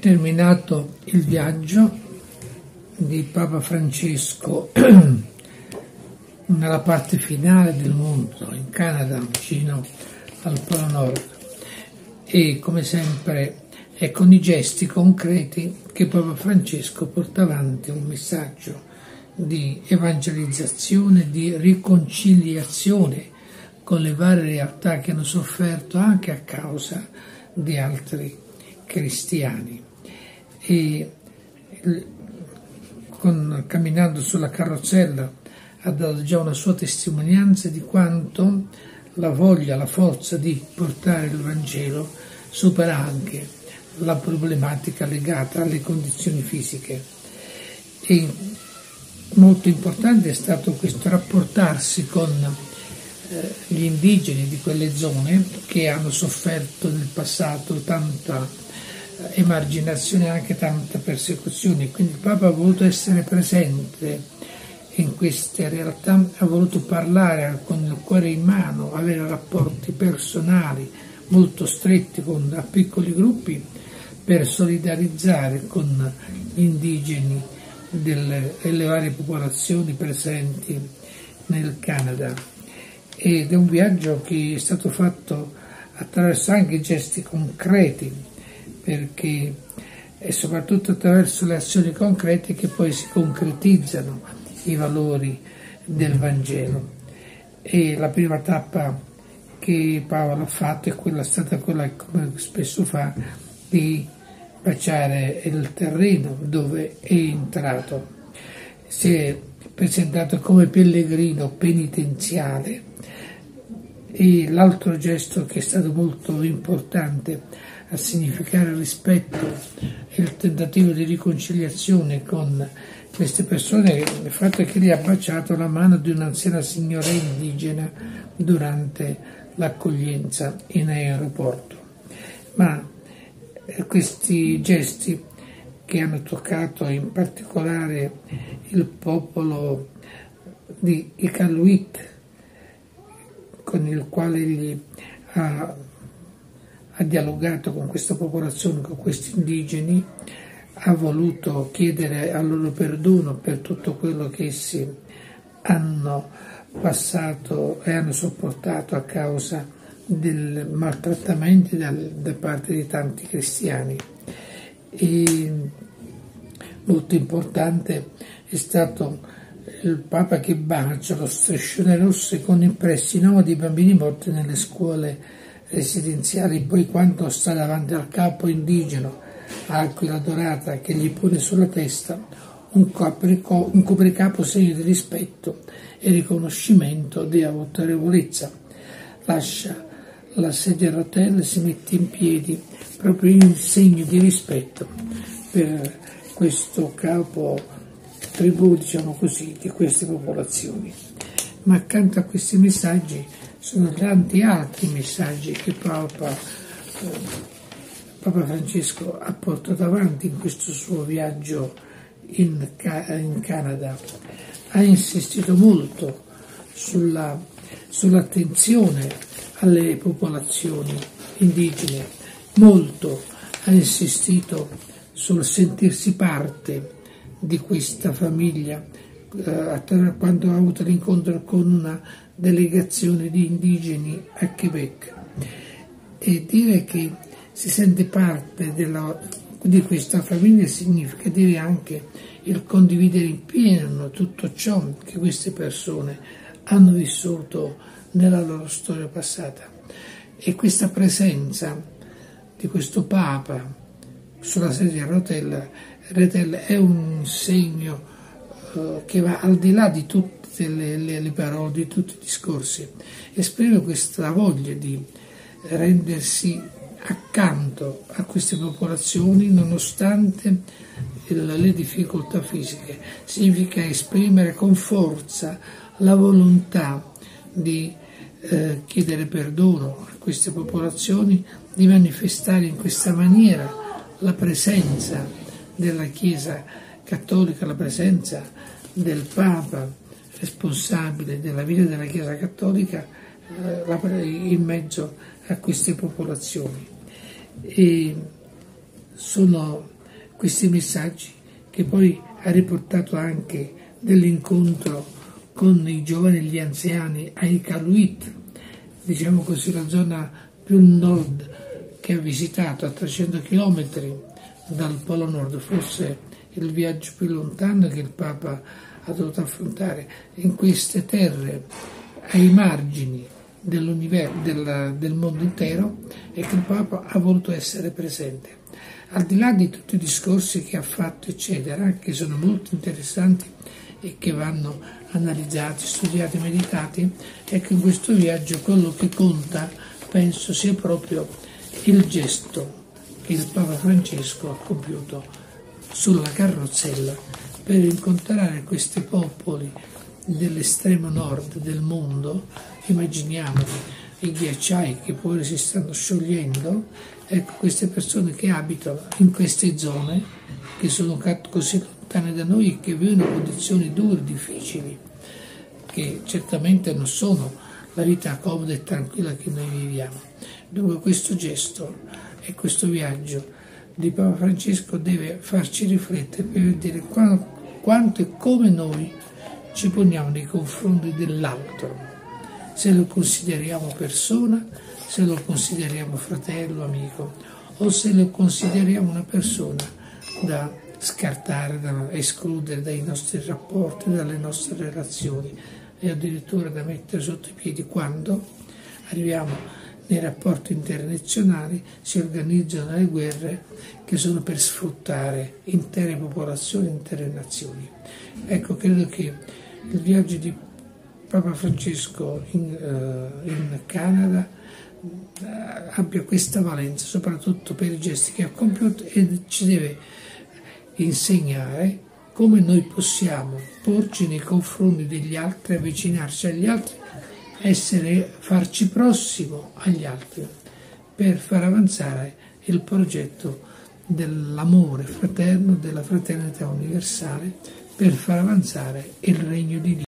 terminato il viaggio di Papa Francesco nella parte finale del mondo, in Canada, vicino al Polo Nord, e come sempre è con i gesti concreti che Papa Francesco porta avanti un messaggio di evangelizzazione, di riconciliazione con le varie realtà che hanno sofferto anche a causa di altri cristiani. E camminando sulla carrozzella ha dato già una sua testimonianza di quanto la voglia, la forza di portare il Vangelo supera anche la problematica legata alle condizioni fisiche. E molto importante è stato questo rapportarsi con gli indigeni di quelle zone che hanno sofferto nel passato tanta emarginazione e anche tanta persecuzione. Quindi il Papa ha voluto essere presente in queste realtà, ha voluto parlare con il cuore in mano, avere rapporti personali molto stretti a piccoli gruppi per solidarizzare con gli indigeni delle varie popolazioni presenti nel Canada. Ed è un viaggio che è stato fatto attraverso anche gesti concreti, perché è soprattutto attraverso le azioni concrete che poi si concretizzano i valori del Vangelo. E la prima tappa che Paolo ha fatto è stata quella, come spesso fa, di baciare il terreno dove è entrato. Si è presentato come pellegrino penitenziale. E l'altro gesto che è stato molto importante a significare il rispetto e il tentativo di riconciliazione con queste persone, il fatto è che gli ha baciato la mano di un'anziana signora indigena durante l'accoglienza in aeroporto. Ma questi gesti che hanno toccato in particolare il popolo di Iqaluit, con il quale egli ha dialogato con questa popolazione, con questi indigeni, ha voluto chiedere al loro perdono per tutto quello che essi hanno passato e hanno sopportato a causa del maltrattamento da parte di tanti cristiani. E molto importante è stato il Papa che bacia lo striscione rosso con impressi nomi di bambini morti nelle scuole residenziali. Poi quando sta davanti al capo indigeno, Aquila Dorata, che gli pone sulla testa un copricapo segno di rispetto e riconoscimento di autorevolezza. Lascia la sedia a rotelle e si mette in piedi proprio in segno di rispetto per questo capo tribù, diciamo così, di queste popolazioni. Ma accanto a questi messaggi sono tanti altri messaggi che Papa Francesco ha portato avanti in questo suo viaggio in Canada. Ha insistito molto sull'attenzione alle popolazioni indigene, molto ha insistito sul sentirsi parte di questa famiglia, quando ha avuto l'incontro con una delegazione di indigeni a Quebec. E dire che si sente parte di questa famiglia significa dire anche il condividere in pieno tutto ciò che queste persone hanno vissuto nella loro storia passata. E questa presenza di questo Papa sulla sedia a rotelle è un segno che va al di là di tutte le parole, di tutti i discorsi. Esprime questa voglia di rendersi accanto a queste popolazioni nonostante le difficoltà fisiche. Significa esprimere con forza la volontà di chiedere perdono a queste popolazioni, di manifestare in questa maniera la presenza della Chiesa Cattolica, la presenza del Papa responsabile della vita della Chiesa Cattolica in mezzo a queste popolazioni. E sono questi messaggi, che poi ha riportato anche dell'incontro con i giovani e gli anziani a Iqaluit, diciamo così la zona più nord che ha visitato a 300 km dal Polo Nord, forse il viaggio più lontano che il Papa ha dovuto affrontare in queste terre ai margini del mondo intero, e che il Papa ha voluto essere presente. Al di là di tutti i discorsi che ha fatto, eccetera, che sono molto interessanti e che vanno analizzati, studiati, meditati, ecco, in questo viaggio quello che conta, penso, sia proprio il gesto che il Papa Francesco ha compiuto sulla carrozzella per incontrare questi popoli dell'estremo nord del mondo. Immaginiamo i ghiacciai che pure si stanno sciogliendo, ecco, queste persone che abitano in queste zone, che sono così lontane da noi e che vivono condizioni dure, difficili, che certamente non sono la vita comoda e tranquilla che noi viviamo. Dunque questo gesto e questo viaggio di Papa Francesco deve farci riflettere per vedere quanto e come noi ci poniamo nei confronti dell'altro, se lo consideriamo persona, se lo consideriamo fratello, amico, o se lo consideriamo una persona da scartare, da escludere dai nostri rapporti, dalle nostre relazioni, e addirittura da mettere sotto i piedi quando arriviamo nei rapporti internazionali, si organizzano le guerre che sono per sfruttare intere popolazioni, intere nazioni. Ecco, credo che il viaggio di Papa Francesco in Canada abbia questa valenza, soprattutto per i gesti che ha compiuto, e ci deve insegnare come noi possiamo porci nei confronti degli altri, avvicinarci agli altri, farci prossimo agli altri, per far avanzare il progetto dell'amore fraterno, della fraternità universale, per far avanzare il regno di Dio.